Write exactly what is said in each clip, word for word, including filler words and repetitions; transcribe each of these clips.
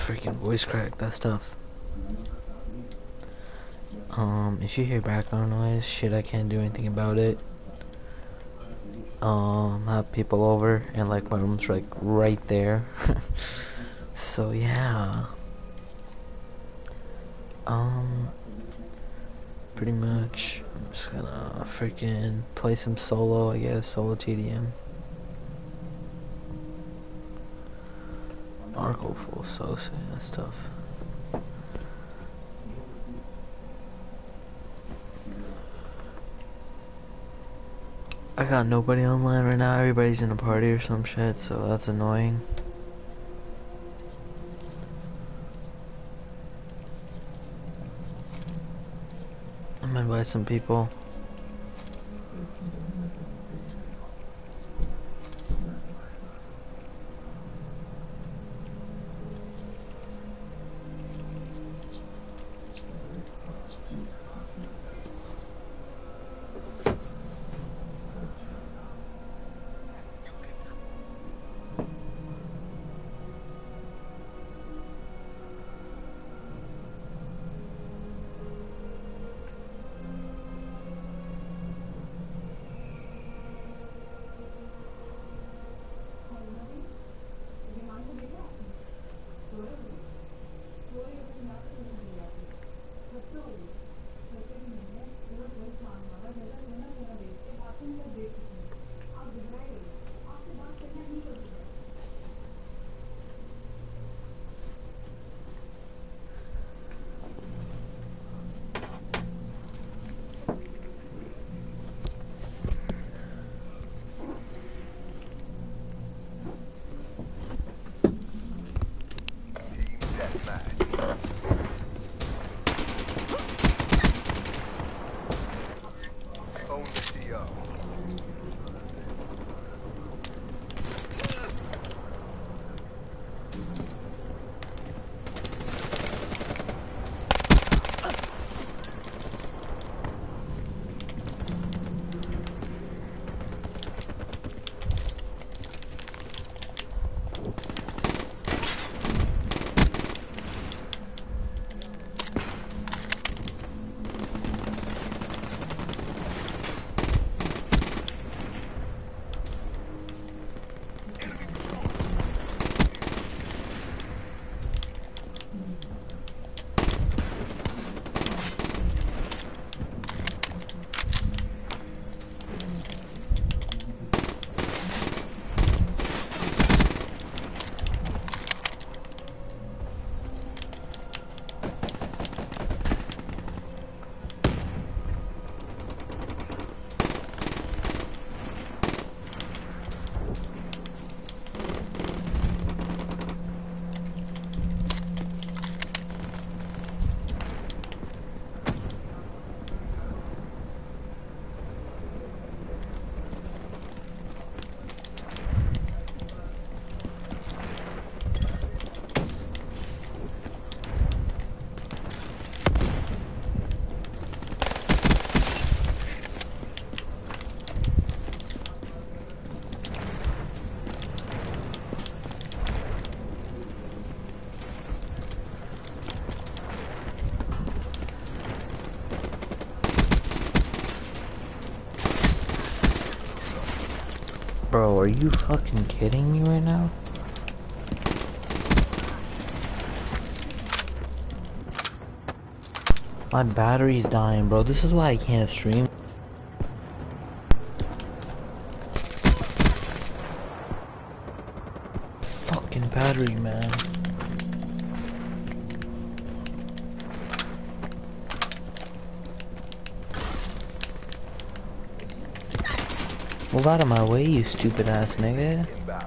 freaking voice crack, that stuff. Um, if you hear background noise, shit, I can't do anything about it. Um, I have people over, and like my room's like right there. So yeah. Um, pretty much, I'm just gonna freaking play some solo, I guess, solo T D M. Arco full Sosa and stuff. I got nobody online right now, everybody's in a party or some shit, so that's annoying. I'm gonna invite some people. Bro, are you fucking kidding me right now? My battery's dying, bro. This is why I can't stream. Fucking battery, man. Move out of my way, you stupid ass nigga.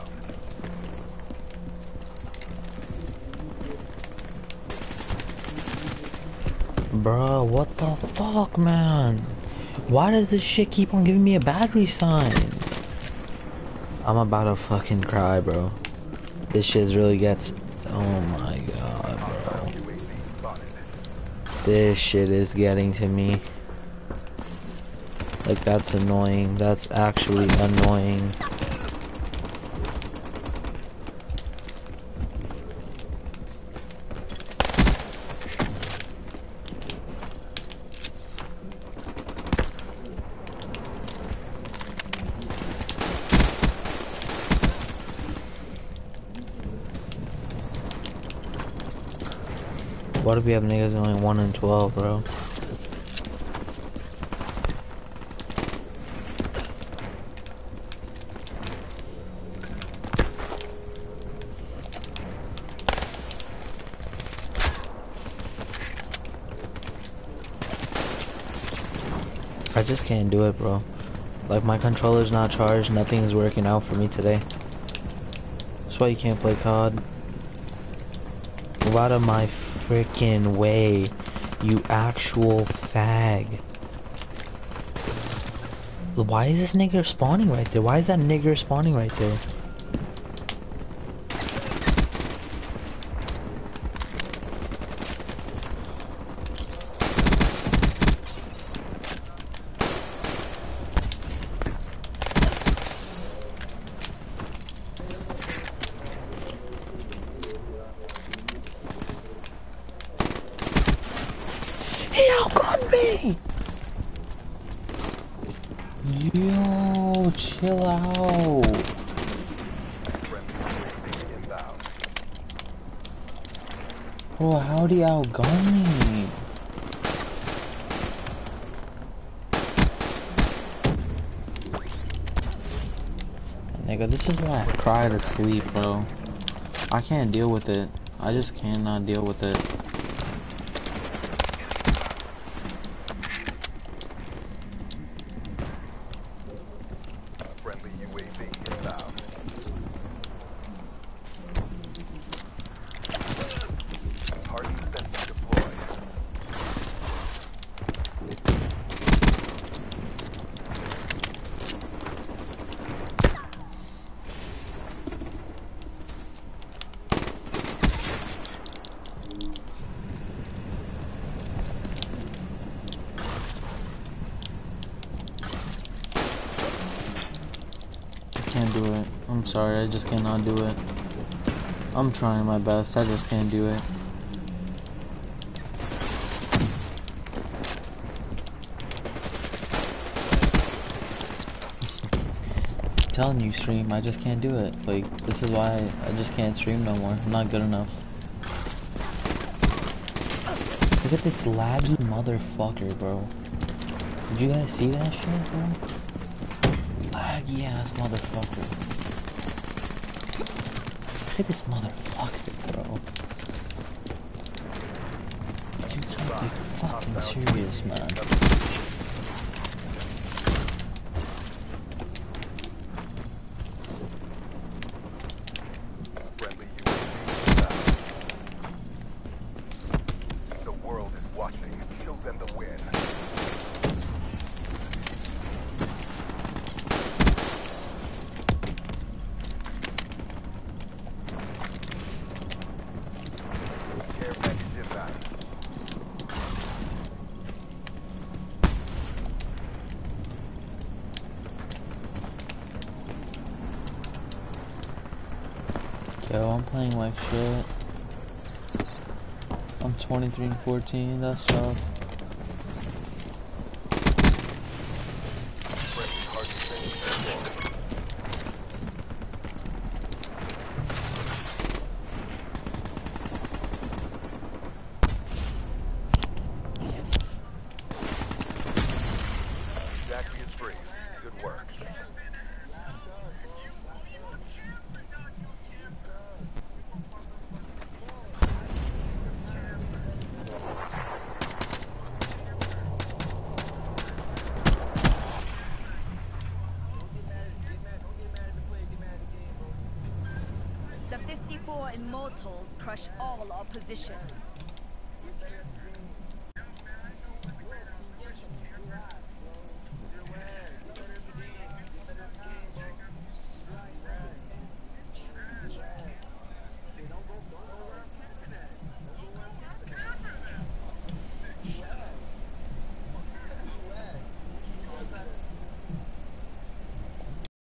Bro, what the fuck, man? Why does this shit keep on giving me a battery sign? I'm about to fucking cry, bro. This shit really gets... Oh my god, bro. This shit is getting to me. Like, that's annoying. That's actually annoying. What if we have niggas going one and twelve, bro? I just can't do it, bro. Like, my controller's not charged, nothing's working out for me today. That's why you can't play C O D. Move out of my freaking way, you actual fag. Why is this nigger spawning right there? Why is that nigger spawning right there? He outgunned me! Yo, chill out. Bro, how'd he outgun me? Nigga, this is why I cry to sleep, bro. I can't deal with it. I just cannot deal with it. Can't do it. I'm sorry, I just cannot do it. I'm trying my best, I just can't do it. I'm telling you, stream, I just can't do it. Like, this is why I just can't stream no more. I'm not good enough. Look at this laggy motherfucker, bro. Did you guys see that shit, bro? Laggy ass motherfucker. Look at this motherfucker, bro. You can't be fucking serious, man. The world is watching. Show them the win. Yo, I'm playing like shit. I'm twenty-three and fourteen, that's tough. Glaithius raised. Good work. The fifty-four Immortals crush all opposition.